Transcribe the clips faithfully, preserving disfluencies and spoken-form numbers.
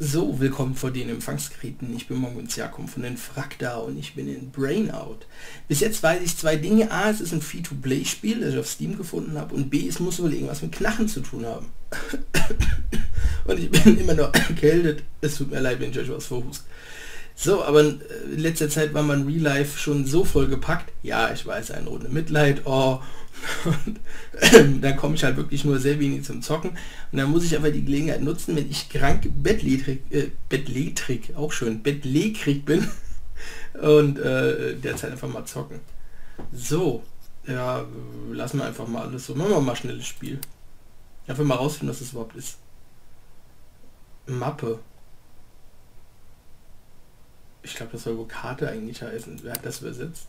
So, willkommen vor den Empfangsgeräten. Ich bin Monguns Jakob von den Frakta und ich bin in Brainout. Bis jetzt weiß ich zwei Dinge. A, es ist ein Free-to-Play-Spiel, das ich auf Steam gefunden habe. Und B, es muss wohl irgendwas mit Knachen zu tun haben. Und ich bin immer noch erkältet. Es tut mir leid, wenn ich euch was vorhust. So, aber in letzter Zeit war mein Real Life schon so voll gepackt. Ja, ich weiß, eine Runde Mitleid. Oh. Und ähm, dann komme ich halt wirklich nur sehr wenig zum Zocken. Und dann muss ich aber die Gelegenheit nutzen, wenn ich krank bettlägerig, äh, bettlägerig, auch schön, bettlägerig bin. Und äh, derzeit einfach mal zocken. So, ja, lassen wir einfach mal alles so. Machen wir mal schnelles Spiel. Einfach mal rausfinden, was das überhaupt ist. Mappe. Ich glaube, das soll wohl Karte eigentlich heißen. Wer hat das übersetzt?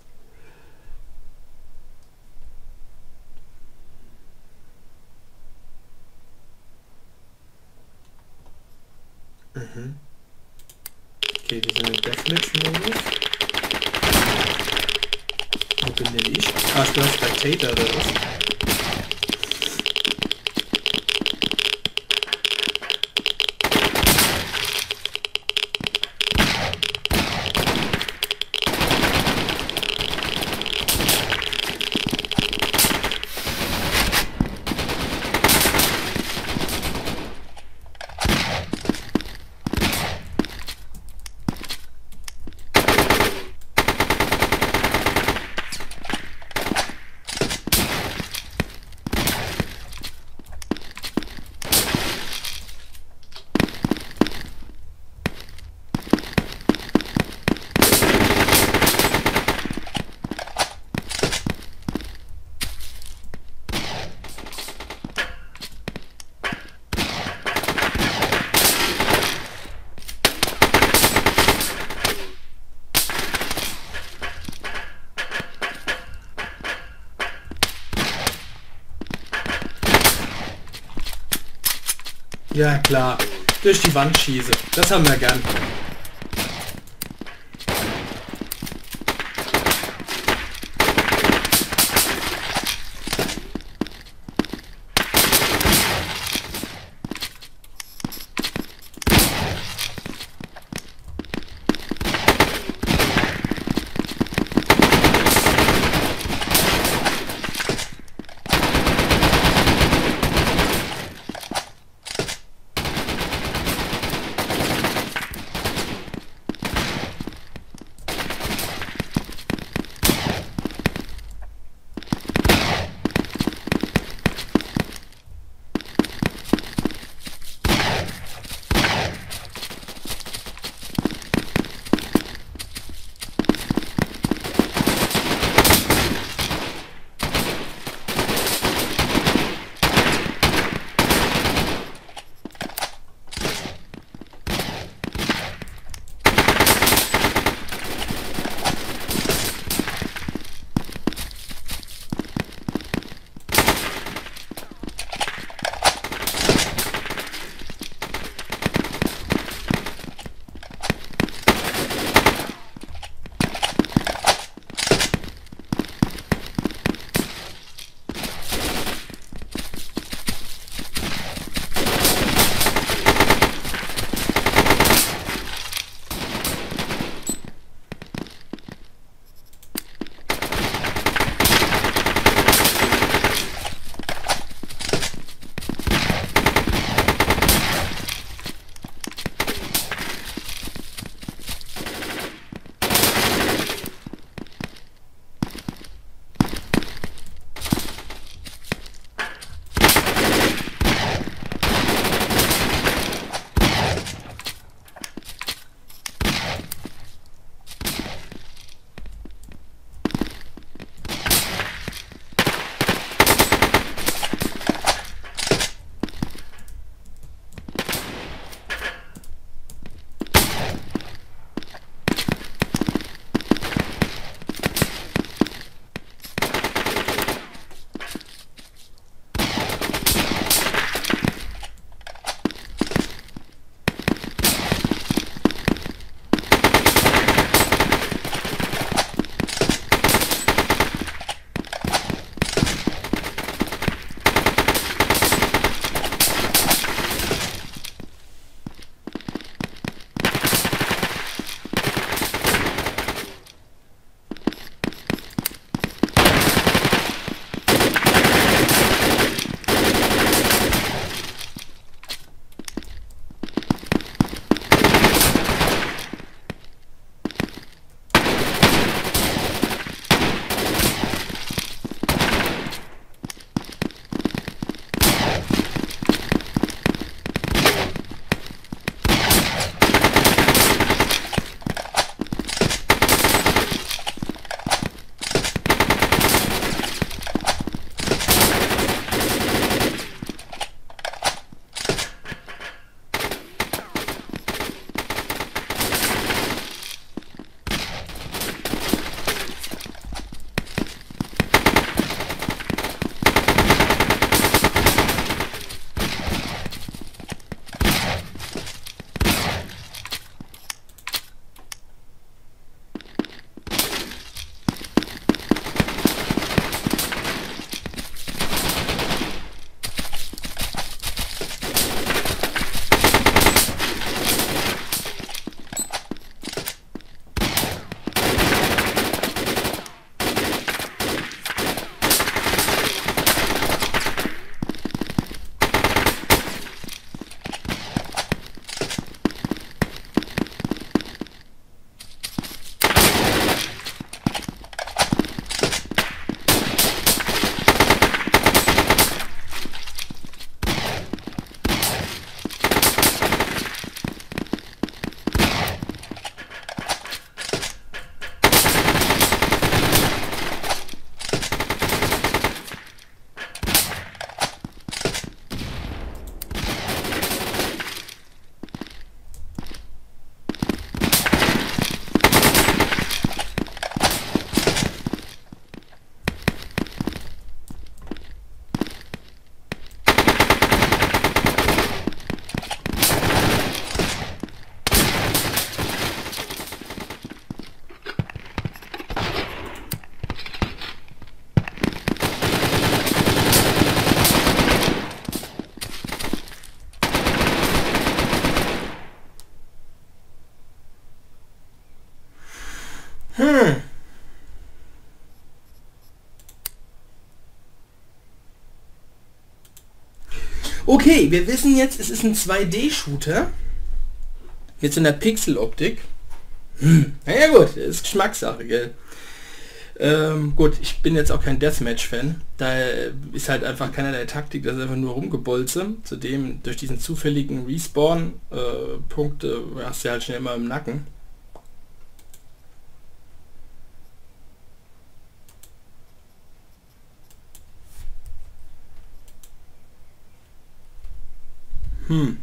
Mhm. Okay, wir sind im Deathmatch-Modus. Wo bin denn ich? Ah, ich bin ein Spectator oder was? Ja klar, durch die Wand schieße. Das haben wir gern. Hm. Okay, wir wissen jetzt, es ist ein zwei D-Shooter mit so einer Pixeloptik. Hm. Naja gut, das ist Geschmackssache, gell? Ähm, gut, ich bin jetzt auch kein Deathmatch-Fan. Da ist halt einfach keinerlei Taktik, das ist einfach nur rumgebolze. Zudem durch diesen zufälligen Respawn-Punkte äh, hast du halt schnell mal im Nacken. Hm.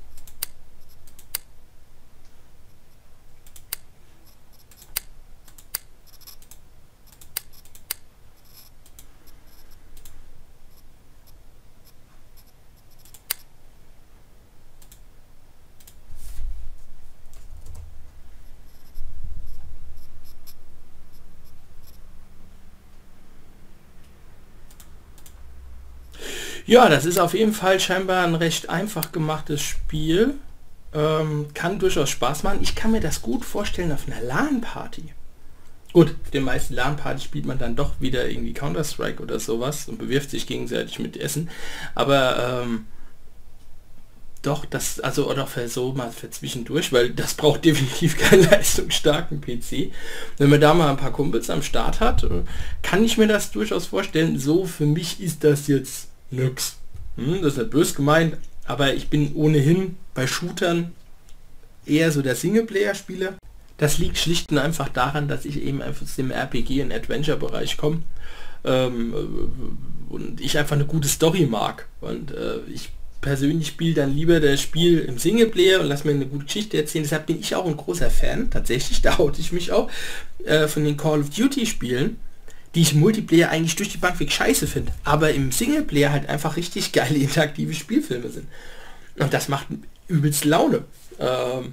Ja, das ist auf jeden Fall scheinbar ein recht einfach gemachtes Spiel. Ähm, kann durchaus Spaß machen. Ich kann mir das gut vorstellen auf einer LAN-Party. Gut, auf den meisten LAN-Partys spielt man dann doch wieder irgendwie Counter-Strike oder sowas und bewirft sich gegenseitig mit Essen. Aber ähm, doch, das, also oder für so mal für zwischendurch, weil das braucht definitiv keinen leistungsstarken P C. Wenn man da mal ein paar Kumpels am Start hat, kann ich mir das durchaus vorstellen. So, für mich ist das jetzt nix. Hm, das ist nicht böse gemeint, aber ich bin ohnehin bei Shootern eher so der Singleplayer-Spieler. Das liegt schlicht und einfach daran, dass ich eben einfach aus dem R P G- und Adventure-Bereich komme ähm, und ich einfach eine gute Story mag. Und äh, ich persönlich spiele dann lieber das Spiel im Singleplayer und lass mir eine gute Geschichte erzählen. Deshalb bin ich auch ein großer Fan, tatsächlich, da haute ich mich auch, äh, von den Call of Duty Spielen, die ich im Multiplayer eigentlich durch die Bank weg scheiße finde, aber im Singleplayer halt einfach richtig geile interaktive Spielfilme sind. Und das macht übelst Laune. Ähm,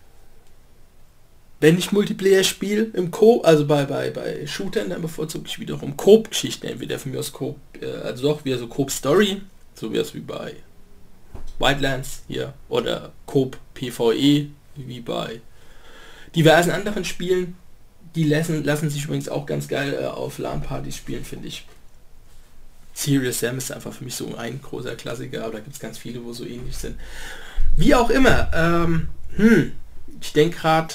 wenn ich Multiplayer spiele im Co, also bei, bei, bei Shootern, dann bevorzuge ich wiederum Coop-Geschichten, entweder von mir aus Coop, äh, also doch wieder so Coop-Story, so wie es wie bei Wildlands hier, oder Coop PvE, wie bei diversen anderen Spielen. Die lassen, lassen sich übrigens auch ganz geil äh, auf LAN-Partys spielen, finde ich. Serious Sam ist einfach für mich so ein großer Klassiker, aber da gibt es ganz viele, wo so ähnlich sind. Wie auch immer, ähm, hm, ich denke gerade,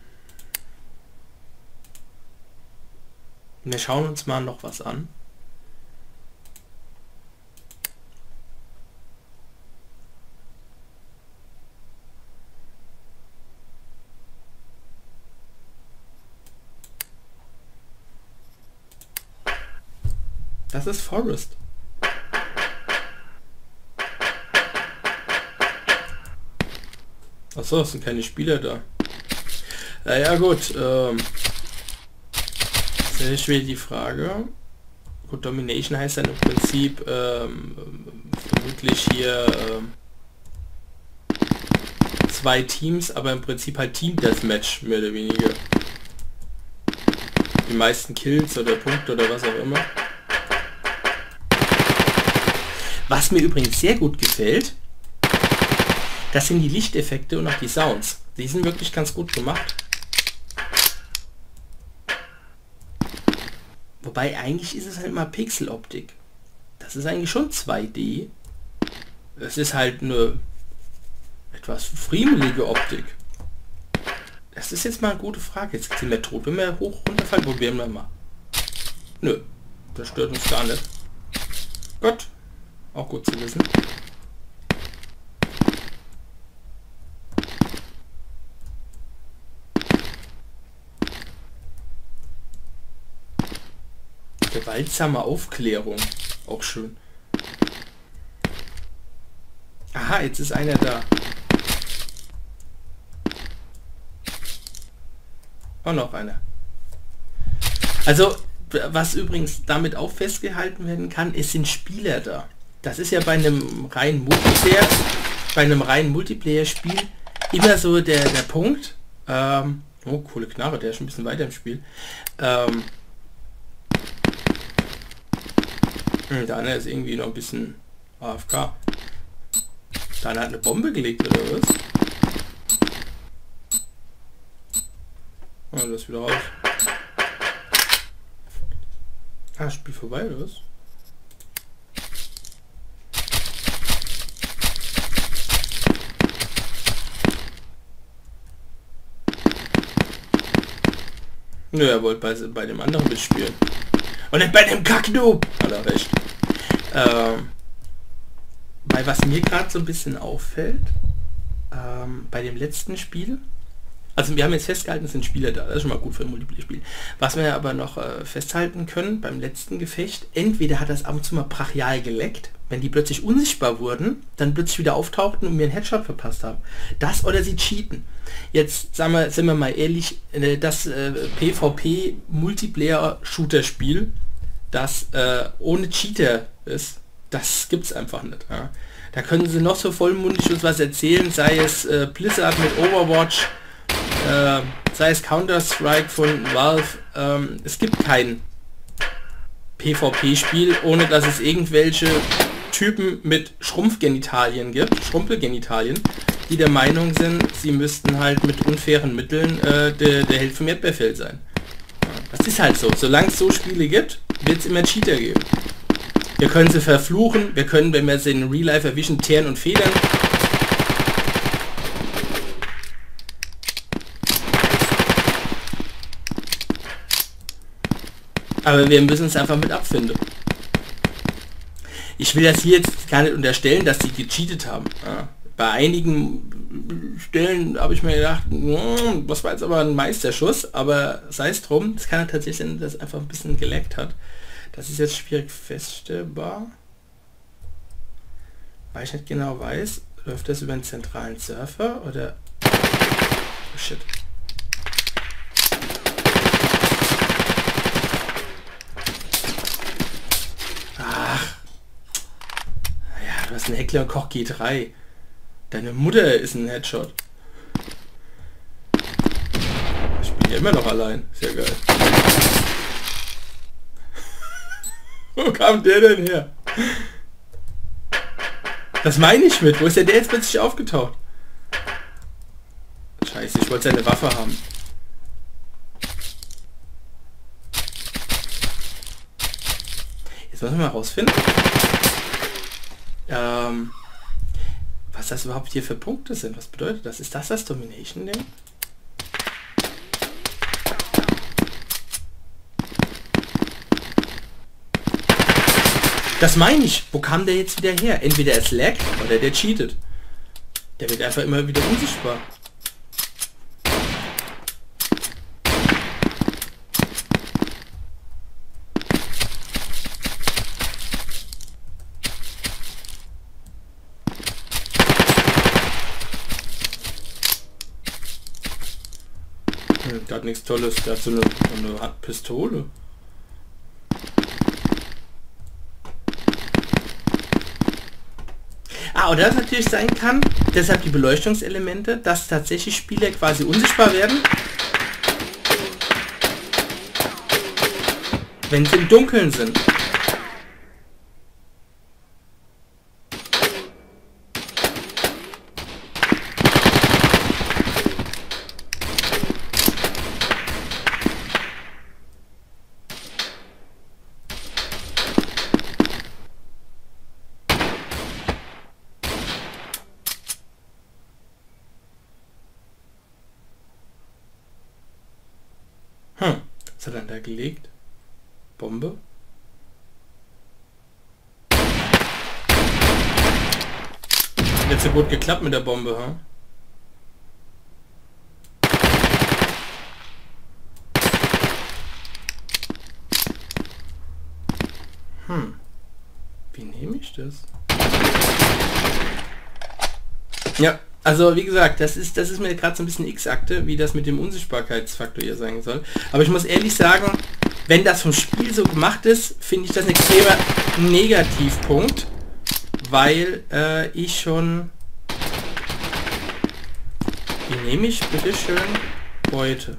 wir schauen uns mal noch was an. Das ist Forest. Achso, es sind keine Spieler da. Naja gut, ähm, das ist wieder die Frage. Gut, Domination heißt dann im Prinzip ähm, vermutlich hier ähm, zwei Teams, aber im Prinzip halt Team Deathmatch, mehr oder weniger. Die meisten Kills oder Punkte oder was auch immer. Was mir übrigens sehr gut gefällt, das sind die Lichteffekte und auch die Sounds. Die sind wirklich ganz gut gemacht. Wobei eigentlich ist es halt mal Pixeloptik. Das ist eigentlich schon zwei D. Es ist halt eine etwas friemelige Optik. Das ist jetzt mal eine gute Frage. Jetzt sind wir tot. Wenn wir hoch runterfallen, probieren wir mal. Nö, das stört uns gar nicht. Gott. Auch gut zu wissen. Gewaltsame Aufklärung. Auch schön. Aha, jetzt ist einer da. Auch noch einer. Also, was übrigens damit auch festgehalten werden kann, es sind Spieler da. Das ist ja bei einem reinen Multiplayer, bei einem reinen Multiplayer-Spiel immer so der, der Punkt. Ähm, oh, coole Knarre, der ist schon ein bisschen weiter im Spiel. Ähm, der andere ist irgendwie noch ein bisschen A F K. Der andere hat eine Bombe gelegt, oder was? Oh, das wieder raus. Ah, Spiel vorbei, oder was? Nö, er wollte bei, bei dem anderen mitspielen. Und nicht bei dem Kacknoob! Hat er recht. Ähm, weil was mir gerade so ein bisschen auffällt, ähm, bei dem letzten Spiel, also wir haben jetzt festgehalten, es sind Spieler da, das ist schon mal gut für ein Multiplayer-Spiel. Was wir aber noch äh, festhalten können, beim letzten Gefecht, entweder hat das ab und zu mal brachial geleckt, wenn die plötzlich unsichtbar wurden, dann plötzlich wieder auftauchten und mir einen Headshot verpasst haben. Das oder sie cheaten. Jetzt sagen wir, sind wir mal ehrlich, äh, das äh, PvP-Multiplayer-Shooter-Spiel, das äh, ohne Cheater ist, das gibt's einfach nicht. Ja. Da können sie noch so vollmundig uns was erzählen, sei es äh, Blizzard mit Overwatch, äh, sei es Counter-Strike von Valve. Ähm, es gibt kein PvP-Spiel, ohne dass es irgendwelche Typen mit Schrumpfgenitalien gibt, Schrumpelgenitalien, die der Meinung sind, sie müssten halt mit unfairen Mitteln äh, der, der Held vom Erdbeerfeld sein. Ja, das ist halt so. Solange es so Spiele gibt, wird es immer Cheater geben. Wir können sie verfluchen, wir können, wenn wir sie in Real Life erwischen, teeren und federn. Aber wir müssen es einfach mit abfinden. Ich will das hier jetzt gar nicht unterstellen, dass die gecheatet haben. Ja. Bei einigen Stellen habe ich mir gedacht, das war jetzt aber ein Meisterschuss, aber sei es drum, es kann ja tatsächlich sein, dass es einfach ein bisschen geleckt hat. Das ist jetzt schwierig feststellbar, weil ich nicht genau weiß, läuft das über einen zentralen Surfer oder... Oh shit. Ach. Ja, du hast einen Heckler und Koch G drei. Deine Mutter ist ein Headshot. Ich bin ja immer noch allein. Sehr geil. Wo kam der denn her? Das meine ich mit. Wo ist denn der jetzt plötzlich aufgetaucht? Scheiße, ich wollte seine Waffe haben. Jetzt müssen wir mal rausfinden. Ähm, was das überhaupt hier für Punkte sind. Was bedeutet das? Ist das das Domination-Ding? Das meine ich. Wo kam der jetzt wieder her? Entweder es lag oder der cheatet. Der wird einfach immer wieder unsichtbar. Hm, der hat nichts Tolles. Der hat so eine, eine Pistole. Ah, oder das natürlich sein kann, deshalb die Beleuchtungselemente, dass tatsächlich Spieler quasi unsichtbar werden, wenn sie im Dunkeln sind. Hm, was hat er da gelegt? Bombe? Jetzt so gut geklappt mit der Bombe, ha? Hm. Wie nehme ich das? Ja. Also wie gesagt, das ist, das ist mir gerade so ein bisschen X-Akte, wie das mit dem Unsichtbarkeitsfaktor hier sein soll. Aber ich muss ehrlich sagen, wenn das vom Spiel so gemacht ist, finde ich das ein extremer Negativpunkt, weil äh, ich schon... Wie nehme ich bitte schön Beute?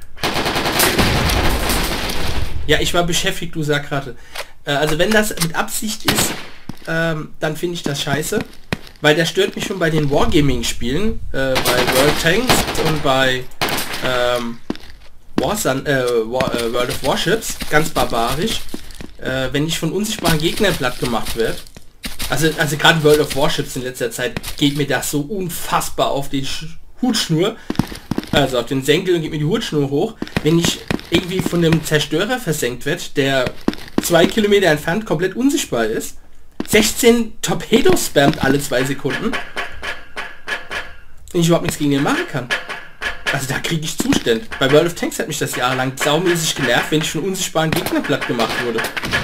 Ja, ich war beschäftigt, du Sackratte. Äh, also wenn das mit Absicht ist, ähm, dann finde ich das scheiße. Weil der stört mich schon bei den Wargaming-Spielen, äh, bei World Tanks und bei ähm, Warsun, äh, War, äh, World of Warships, ganz barbarisch. Äh, wenn ich von unsichtbaren Gegnern platt gemacht werde, also, also gerade World of Warships in letzter Zeit geht mir das so unfassbar auf die Sch Hutschnur, also auf den Senkel, und geht mir die Hutschnur hoch, wenn ich irgendwie von einem Zerstörer versenkt wird, der zwei Kilometer entfernt komplett unsichtbar ist, sechzehn Torpedos spammt alle zwei Sekunden und ich überhaupt nichts gegen den machen kann. Also da kriege ich Zustände. Bei World of Tanks hat mich das jahrelang saumäßig genervt, wenn ich von unsichtbaren Gegnern platt gemacht wurde.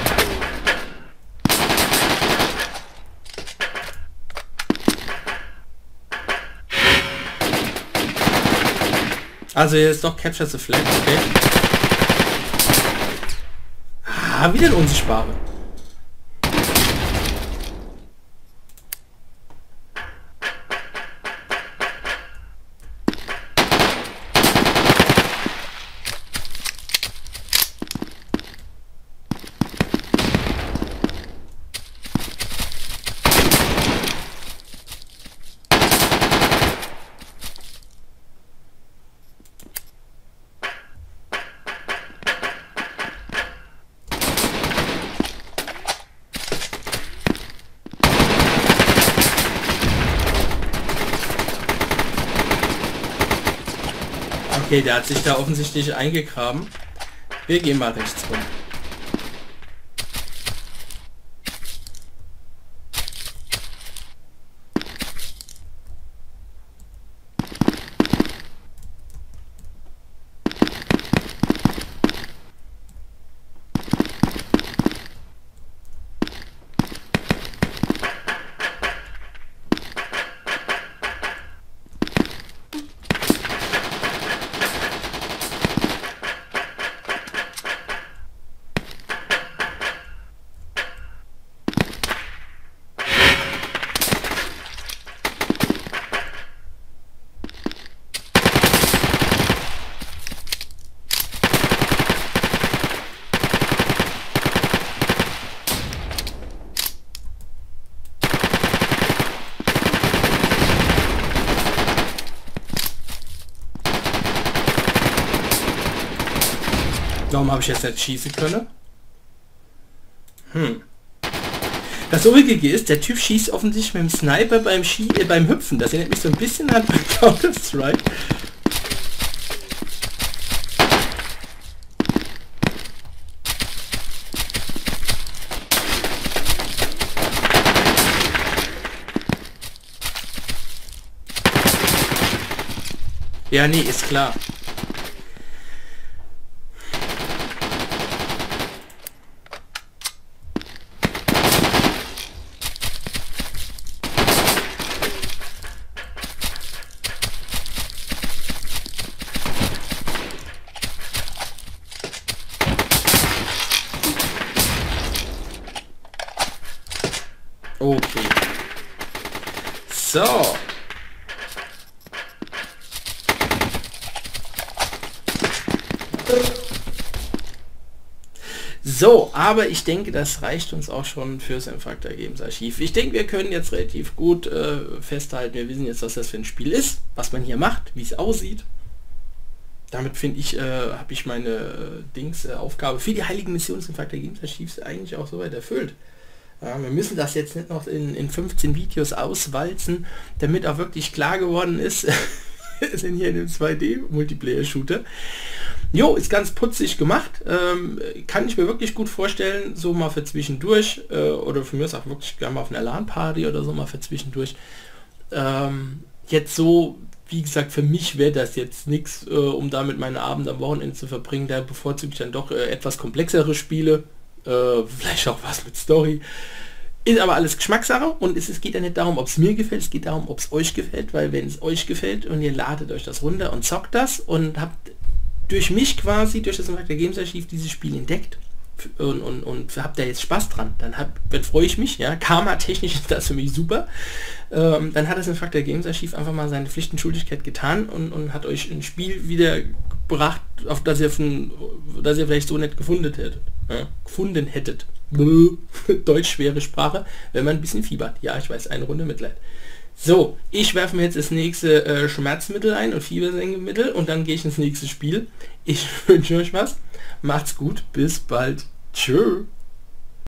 Also hier ist doch Capture the Flag, okay. Ah, wieder ein Unsichtbare. Okay, der hat sich da offensichtlich eingegraben. Wir gehen mal rechts rum. Warum habe ich jetzt nicht schießen können? Hm. Das Ulkige ist, der Typ schießt offensichtlich mit dem Sniper beim, Schie äh, beim Hüpfen. Das erinnert mich so ein bisschen an Counter-Strike. Ja, nee, ist klar. Okay. So. So, aber ich denke, das reicht uns auch schon fürs Infactor Games Archiv. Ich denke, wir können jetzt relativ gut äh, festhalten, wir wissen jetzt, was das für ein Spiel ist, was man hier macht, wie es aussieht. Damit finde ich, äh, habe ich meine äh, Dings, äh, Aufgabe für die heiligen Missionen des Infactor Games Archivs eigentlich auch soweit erfüllt. Ja, wir müssen das jetzt nicht noch in, in fünfzehn Videos auswalzen, damit auch wirklich klar geworden ist, wir sind hier in einem zwei D-Multiplayer-Shooter. Jo, ist ganz putzig gemacht, ähm, kann ich mir wirklich gut vorstellen, so mal für zwischendurch, äh, oder für mich auch wirklich gerne mal auf einer LAN-Party oder so mal für zwischendurch. Ähm, jetzt so, wie gesagt, für mich wäre das jetzt nichts, äh, um damit meine Abend am Wochenende zu verbringen, da bevorzuge ich dann doch äh, etwas komplexere Spiele. Vielleicht auch was mit Story. Ist aber alles Geschmackssache und es, es geht ja nicht darum, ob es mir gefällt, es geht darum, ob es euch gefällt, weil wenn es euch gefällt und ihr ladet euch das runter und zockt das und habt durch mich quasi, durch das Infactor Games Archiv dieses Spiel entdeckt und, und, und habt da jetzt Spaß dran, dann, hab, dann freue ich mich, ja, karma-technisch ist das für mich super. Ähm, dann hat das Infactor Games Archiv einfach mal seine Pflicht und Schuldigkeit getan und, und hat euch ein Spiel wieder gebracht, auf das ihr, von, das ihr vielleicht so nicht gefunden hättet. Ja, gefunden hättet. Deutsch schwere Sprache, wenn man ein bisschen fiebert. Ja, ich weiß, eine Runde Mitleid. So, ich werfe mir jetzt das nächste äh, Schmerzmittel ein und Fiebersenkemittel und dann gehe ich ins nächste Spiel. Ich wünsche euch was. Macht's gut, bis bald. Tschö.